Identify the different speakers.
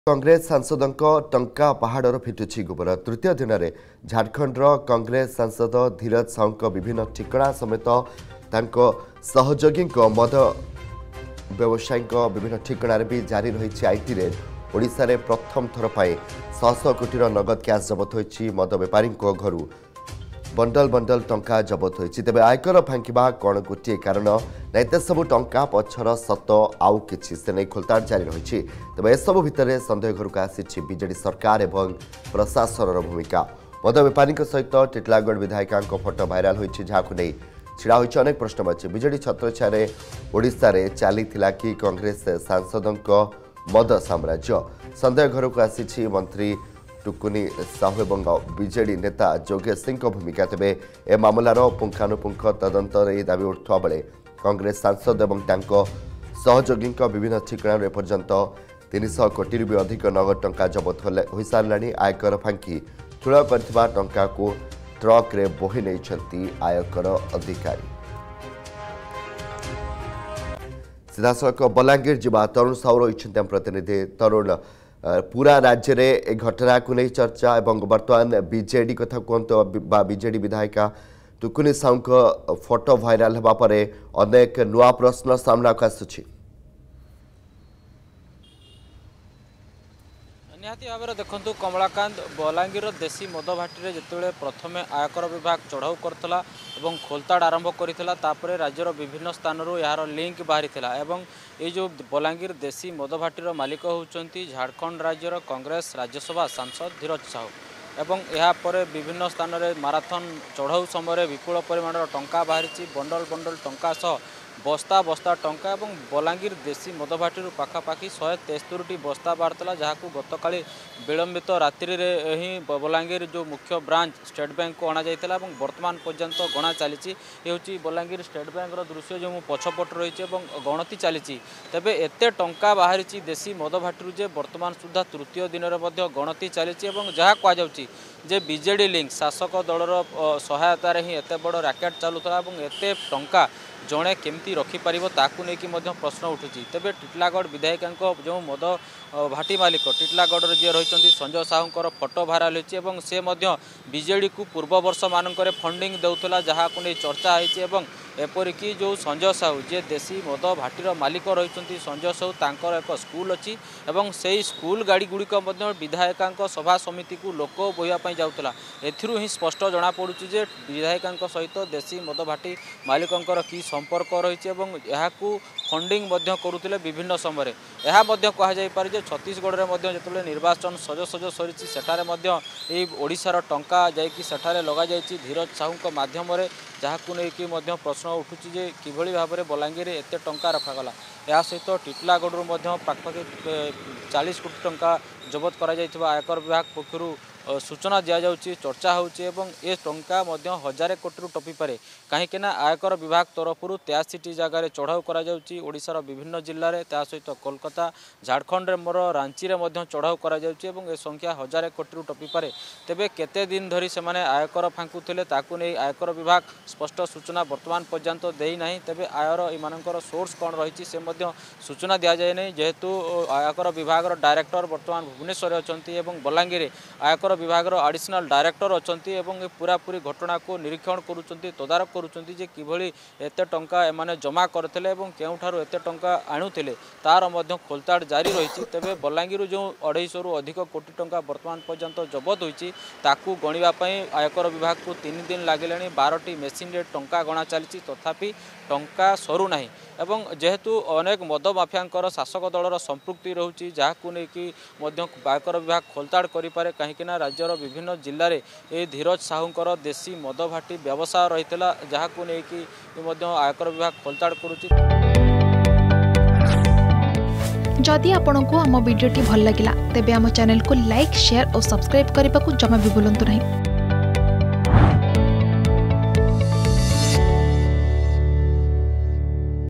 Speaker 1: कांग्रेस सांसदों टंका पहाड़ फिटुछि गोबर तृतीय दिन में झारखंडर कांग्रेस सांसद धीरज साहू विभिन्न ठिकना समेत सहयोगी मद व्यवसायी विभिन्न ठिकणार भी जारी रही आईटी रेड ओडिशा रे प्रथम थर पर 100 कोटी नगद कैश जबत होती मद बेपारी घर बंडल बंडल टंका जबत होती तेज आयकर फांकिबा कौन गोटे कारण नाइते सबू टंका पछर सत आउ किछि से नहीं खोलताड़ जारी रही तेज एसबू भितर सन्देह घर को आसी बीजेडी सरकार एवं प्रशासन भूमिका मद बेपारी सहित टिटलागढ़ विधायिका फोटो भाइराल होती जहां नहीं छिड़ा होती अनेक प्रश्न अच्छे बीजेडी छत्रछाया ओडिशा रे चली कि कांग्रेस सांसदों मद साम्राज्य सन्देह घर को आसी मंत्री टुकुनी साहू एवं बीजेडी नेता जोगेश सिंह भूमिका तेज ए मामलार पुंखानुपुंख तदंत दाबी उठुवा बेले कांग्रेस सांसद एवं सहयोगी विभिन्न ठिकाना एपर्यंत 300 कोटी भी अधिक नगद टंका जबत हो सारे आयकर फांकी ठूल कर टंका को ट्रक रे बोही नहीं आयकर अधिकारी सीधासख बलांगीर जा तरुण साहू रही प्रतिनिधि तरुण पूरा राज्य रे ए घटना को नहीं चर्चा एवं वर्तमान बीजेडी कथा कहतु बीजेडी विधायिका टुकुनी साहू फोटो भाइराल होगा पर अनेक नुआ प्रश्न सामना को आसुछि
Speaker 2: निहाती भाव में देखु कमलाकांत बलांगीर देशी मद भाटी जिते प्रथम आयकर विभाग चढ़ाऊ करता खोलताड़ आरंभ करता राज्यर विभिन्न स्थान यार लिंक बाहरी एवं ये जो बलांगीर देशी मद भाटीर मालिक होती झारखंड राज्यर कांग्रेस राज्यसभा सांसद धीरज साहू एवं यापर विभिन्न स्थान में माराथन चढ़ाऊ समय विपुल परिमाण टंका बाहरी बंडल बंडल टंका सह बस्ता बस्ता टंका एवं बलांगीर देशी मद भाटी पाखापाखि 173 बस्ता बाहर जहाँ गतकाली विलंबित रात्रि ही बलांगीर जो मुख्य ब्रांच स्टेट बैंक को अणा जाता वर्तमान पर्यंत गणा चली ये बलांगीर स्टेट बैंक दृश्य जो पछपट रही गणति चली तेज एत टंका बाहरी देशी मद भाटी जे वर्तमान सुधा तृतीय दिन में गणति चली जहाँ कहुच्छी जे बीजेडी लिंक शासक दलर सहायतार ही एत बड़ राकेट चलुता एत टंका जड़े केमती रखिपर ताकू नहीं प्रश्न उठुची तेज टिटलागढ़ विधायिका जो मद भाटी मालिक टिटलागढ़ जी रही संजय साहू फोटो भाइराल होती से बीजेडी को पूर्व वर्ष मानक फंडिंग देउथला जहाँ को नहीं चर्चा होती एपरिकी जो संजय साहू जे देशी मद भाटीर मालिक रही संजय साहू तांकर एक स्कूल अच्छी से स्कूल गाड़ी गुड़िक विधायिका सभा समिति को लोक बोहापी जाऊला एथिरू ही स्पष्ट जना पड़ुछि जे विधायिका सहित देशी मद भाटी मालिकंकर की संपर्क रही फंडिंग करुले विभिन्न समय यह कहुपर छत्तीसगढ़ में जो निर्वाचन सज सज सरी से ओडिशार टंका जाठारे लग जाइए धीरज साहू मध्यम जहाँ को लेकिन प्रश्न उठुची जे किभली भाव में बलांगीर एत टंका रखागला या सहित टिटलागढ़ पाखापाखि 40 कोटी टंका जबत कर आयकर विभाग पक्षर सूचना दि जाऊँगी चर्चा होची ए टंका 1000 कोटी टपी पारे कहीं आयकर विभाग तरफ 83 जगार चढ़ाऊ करोशार विभिन्न जिले में सहित कोलकाता झारखंड मोर रांची में चढ़ाऊ कर संख्या 1000 कोटी टपी पारे तेबे केते दिन धरी से आयकर फांकुले ताकू नहीं आयकर विभाग स्पष्ट सूचना वर्तमान पर्यंत देना तेबे आयर इन सोर्स कौन रही से सूचना दि जाए नहीं जेहेतु आयकर विभाग डायरेक्टर वर्तमान भुवनेश्वर अच्छा बलांगीर आयकर विभाग एडिशनल डायरेक्टर अच्छा पूरापूरी घटना को निरीक्षण करुँच तदारख करुँच किभली एत टंका एमाने जमा करते केउठारु एत टंका आणुले तार खोलताड़ जारी रही तेबे बलांगीर जो 250 रु अधिक कोटी टंका वर्तमान पर्यंत जबत होती ताकू गणवाई आयकर विभाग को 3 दिन लगे 12टी मेसीन रे टंका गणा चली तथापि टंका सरू ना एवं जेहेतु अनेक मद माफिया शासक दलर संपृक्ति रोचे जहाँ को लेकिन आयकर विभाग खोलताड़ करें कहीं राज्यर विभिन्न जिले में ये धीरज साहूंकर देशी मद भाटी व्यवसाय रही जहाँ को लेकिन आयकर विभाग खोलताड़ करुच्ची।
Speaker 3: जदि आपंक आम भिडी भल लगा तेब आम चैनल को लाइक शेयर और सब्सक्राइब करने को जमा भी भूलु नहीं।